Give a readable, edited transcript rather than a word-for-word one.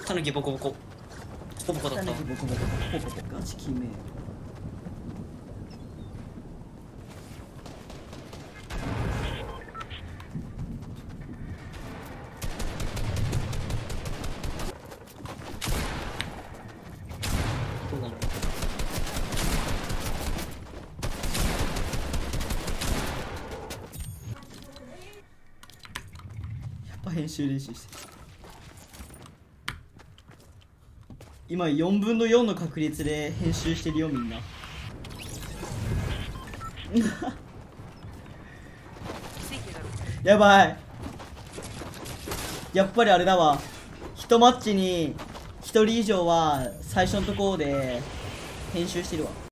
タヌキボコボコボコボコだった。 ボコボコボコボコガチ決め。 どうだろう。 やっぱ編集練習してる。今4分の4の確率で編集してるよみんな。やばい。やっぱりあれだわ。1マッチに1人以上は最初のところで編集してるわ。